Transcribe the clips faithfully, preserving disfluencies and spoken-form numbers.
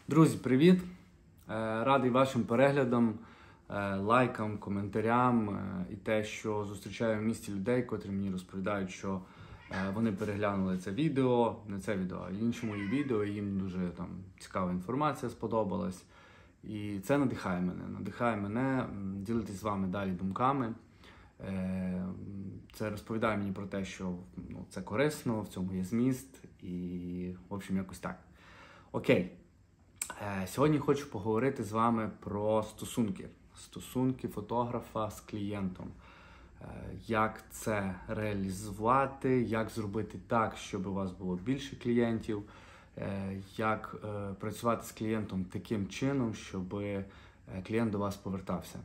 Друзі, привіт! Радий вашим переглядам, лайкам, коментарям і те, що зустрічаю в місті людей, котрі мені розповідають, що вони переглянули це відео, не це відео, а інші мої відео, і їм дуже там цікава інформація сподобалась. І це надихає мене, надихає мене ділитися з вами далі думками. Це розповідає мені про те, що ну, це корисно, в цьому є зміст і, в общем, якось так. Окей. Сьогодні хочу поговорити з вами про стосунки. Стосунки фотографа з клієнтом. Як це реалізувати, як зробити так, щоб у вас було більше клієнтів, як працювати з клієнтом таким чином, щоб клієнт до вас повертався.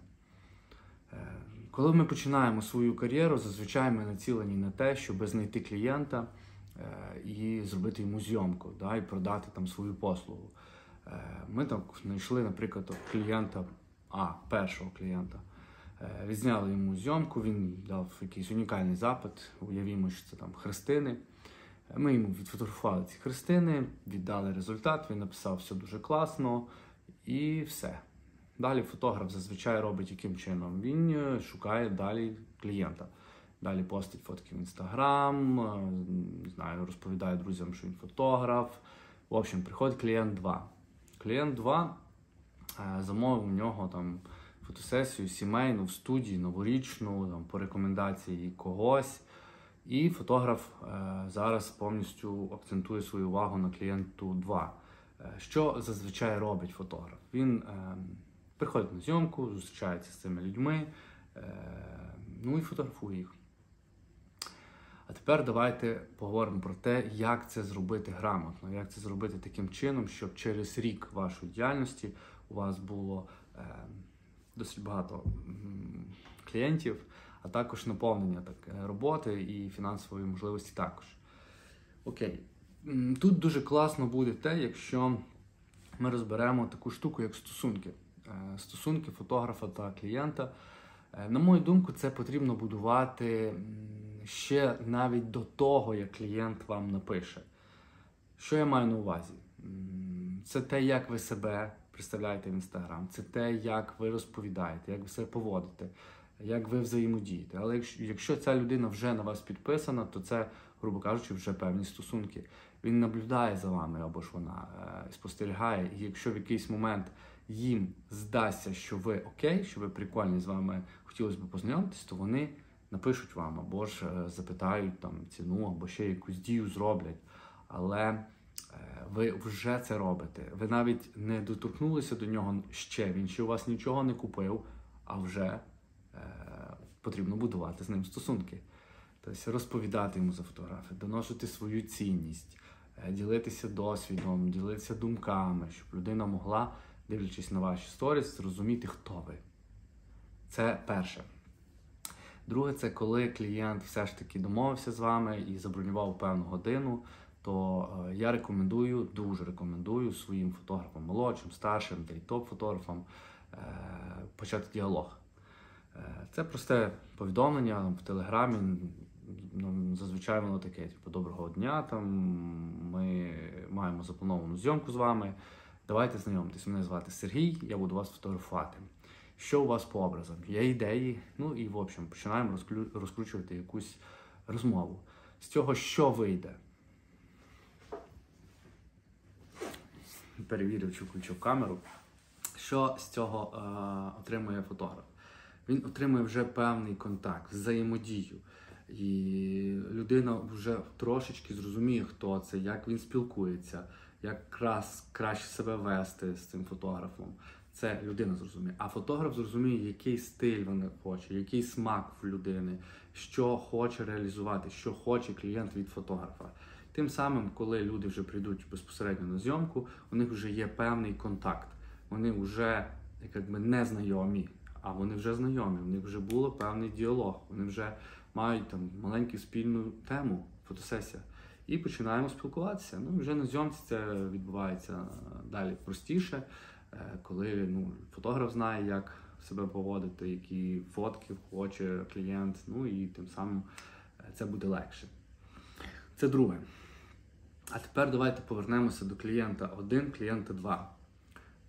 Коли ми починаємо свою кар'єру, зазвичай ми націлені на те, щоб знайти клієнта і зробити йому зйомку, да, і продати там свою послугу. Ми там знайшли, наприклад, клієнта, а, першого клієнта. Відзняли йому зйомку, він дав якийсь унікальний запит, уявімо, що це там хрестини. Ми йому відфотографували ці хрестини, віддали результат, він написав все дуже класно і все. Далі фотограф зазвичай робить яким чином? Він шукає далі клієнта. Далі постить фотки в Інстаграм, не знаю, розповідає друзям, що він фотограф. В общем, приходить клієнт два. Клієнт два замовив у нього там фотосесію сімейну в студії, новорічну, там, по рекомендації когось. І фотограф е, зараз повністю акцентує свою увагу на клієнту два. Е, що зазвичай робить фотограф? Він е, приходить на зйомку, зустрічається з цими людьми, е, ну і фотографує їх. А тепер давайте поговоримо про те, як це зробити грамотно, як це зробити таким чином, щоб через рік вашої діяльності у вас було е, досить багато м, клієнтів, а також наповнення так, роботи і фінансової можливості також. Окей. Тут дуже класно буде те, якщо ми розберемо таку штуку, як стосунки. Е, стосунки фотографа та клієнта. Е, на мою думку, це потрібно будувати ще навіть до того, як клієнт вам напише. Що я маю на увазі? Це те, як ви себе представляєте в Інстаграм, це те, як ви розповідаєте, як ви себе поводите, як ви взаємодієте. Але якщо, якщо ця людина вже на вас підписана, то це, грубо кажучи, вже певні стосунки. Він наблюдає за вами, або ж вона е, спостерігає, і якщо в якийсь момент їм здасться, що ви окей, що ви прикольні, з вами хотілося б познайомитись, то вони напишуть вам, або ж е, запитають там ціну, або ще якусь дію зроблять. Але ви вже це робите. Ви навіть не доторкнулися до нього ще, він ще у вас нічого не купив, а вже е, потрібно будувати з ним стосунки. Тобто розповідати йому за фотографії, доносити свою цінність, е, ділитися досвідом, ділитися думками, щоб людина могла, дивлячись на ваші сторіс, зрозуміти, хто ви. Це перше. Друге, це коли клієнт все ж таки домовився з вами і забронював певну годину, то е, я рекомендую, дуже рекомендую своїм фотографам, молодшим, старшим та й топ-фотографам е, почати діалог. Е, це просте повідомлення там, в Телеграмі, ну, зазвичай воно таке, типу, доброго дня, там, ми маємо заплановану зйомку з вами, давайте знайомитись, мене звати Сергій, я буду вас фотографувати. Що у вас по образам? Є ідеї? Ну і, в общем, починаємо розклю... розкручувати якусь розмову. З цього що вийде? Перевірив, чи включив камеру. Що з цього е, отримує фотограф? Він отримує вже певний контакт, взаємодію. І людина вже трошечки зрозуміє, хто це, як він спілкується, як крас, краще себе вести з цим фотографом. Це людина зрозуміє. А фотограф зрозуміє, який стиль він хоче, який смак в людини, що хоче реалізувати, що хоче клієнт від фотографа. Тим самим, коли люди вже прийдуть безпосередньо на зйомку, у них вже є певний контакт. Вони вже якби не знайомі, а вони вже знайомі, у них вже було певний діалог, вони вже мають там маленьку спільну тему, фотосесія. І починаємо спілкуватися. Ну, вже на зйомці це відбувається далі простіше, коли ну, фотограф знає, як себе поводити, які фотки хоче клієнт, ну і тим самим це буде легше. Це друге. А тепер давайте повернемося до клієнта один, клієнта два.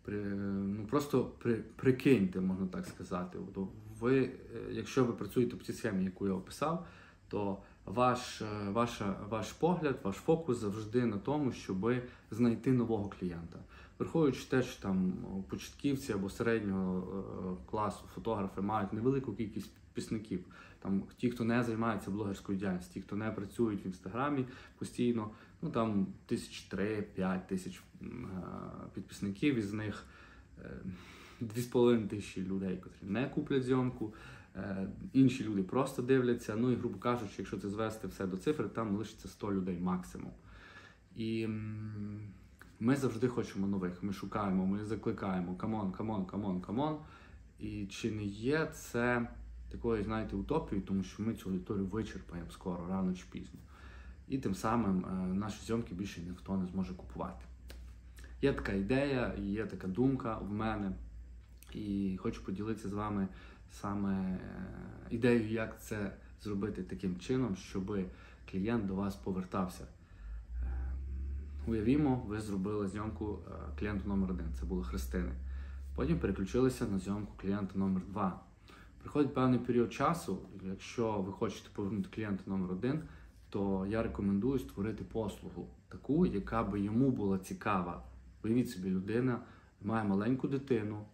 При, ну, просто при, прикиньте, можна так сказати. Ви, якщо ви працюєте по цій схемі, яку я описав, то ваш, ваша, ваш погляд, ваш фокус завжди на тому, щоб знайти нового клієнта. Враховуючи те, що там початківці або середнього класу фотографи мають невелику кількість підписників. Там ті, хто не займається блогерською діяльністю, ті, хто не працюють в інстаграмі постійно, ну там тисяч три-п'ять тисяч підписників, із них дві з половиною тисячі людей, котрі не куплять зйомку, інші люди просто дивляться, ну і, грубо кажучи, якщо це звести все до цифри, там лишиться сто людей максимум. І ми завжди хочемо нових, ми шукаємо, ми закликаємо камон, камон, камон, камон. І чи не є це такою, знаєте, утопією, тому що ми цю аудиторію вичерпаємо скоро, рано чи пізно. І тим самим наші зйомки більше ніхто не зможе купувати. Є така ідея, є така думка в мене, і хочу поділитися з вами саме ідеєю, як це зробити таким чином, щоб клієнт до вас повертався. Уявімо, ви зробили зйомку клієнту номер один, це були хрестини. Потім переключилися на зйомку клієнта номер два. Приходить певний період часу, якщо ви хочете повернути клієнта номер один, то я рекомендую створити послугу, таку, яка би йому була цікава. Уявіть собі, людина має маленьку дитину,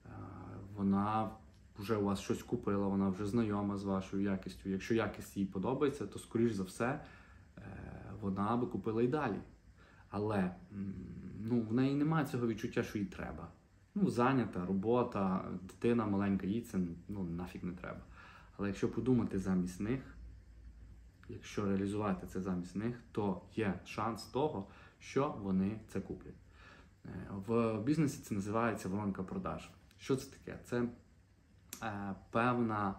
вона вже у вас щось купила, вона вже знайома з вашою якістю. Якщо якість їй подобається, то, скоріш за все, вона би купила і далі. Але ну, в неї немає цього відчуття, що їй треба. Ну, зайнята, робота, дитина маленька, їй це ну, нафіг не треба. Але якщо подумати замість них, якщо реалізувати це замість них, то є шанс того, що вони це куплять. В бізнесі це називається воронка продаж. Що це таке? Це е, певна,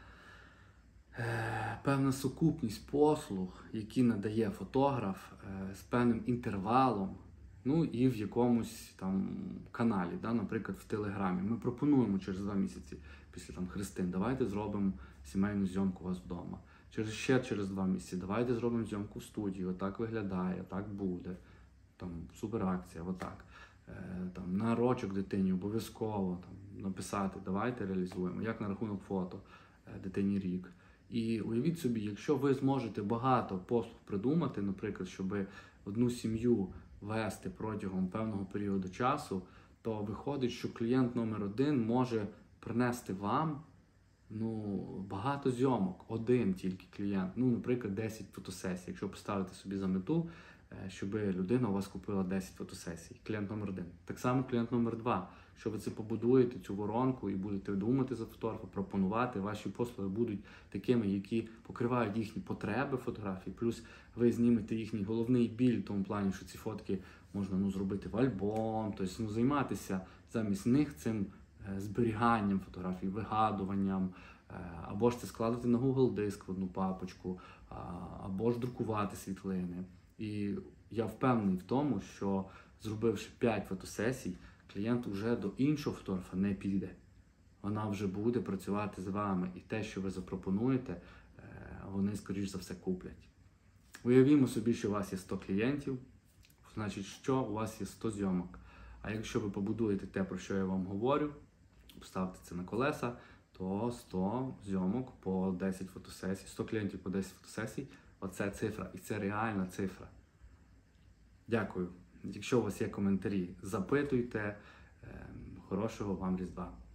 е, певна сукупність послуг, які надає фотограф е, з певним інтервалом, ну і в якомусь там каналі, да, наприклад, в Телеграмі. Ми пропонуємо через два місяці після там хрестин, давайте зробимо сімейну зйомку у вас вдома. Через ще через два місяці, давайте зробимо зйомку в студії, отак виглядає, так буде. Там суперакція, отак. Е, там нарочок дитині обов'язково там написати, давайте реалізуємо. Як на рахунок фото, е, дитині рік. І уявіть собі, якщо ви зможете багато послуг придумати, наприклад, щоб одну сім'ю вести протягом певного періоду часу, то виходить, що клієнт номер один може принести вам ну, багато зйомок, один тільки клієнт, ну, наприклад, десять фотосесій, якщо поставити собі за мету, щоб людина у вас купила десять фотосесій, клієнт номер один. Так само клієнт номер два. Що ви це побудуєте, цю воронку, і будете думати за фотографа, пропонувати, ваші послуги будуть такими, які покривають їхні потреби фотографії, плюс ви знімете їхній головний біль в тому плані, що ці фотки можна ну, зробити в альбом, тобто ну, займатися замість них цим зберіганням фотографій, вигадуванням, або ж це складати на Google диск в одну папочку, або ж друкувати світлини. І я впевнений в тому, що зробивши п'ять фотосесій, клієнт вже до іншого фотографа не піде. Вона вже буде працювати з вами. І те, що ви запропонуєте, вони, скоріш за все, куплять. Уявімо собі, що у вас є сто клієнтів, значить, що у вас є сто зйомок. А якщо ви побудуєте те, про що я вам говорю, поставте це на колеса, то сто зйомок по десять фотосесій, сто клієнтів по десять фотосесій, оце цифра. І це реальна цифра. Дякую. Якщо у вас є коментарі, запитуйте. Хорошого вам Різдва.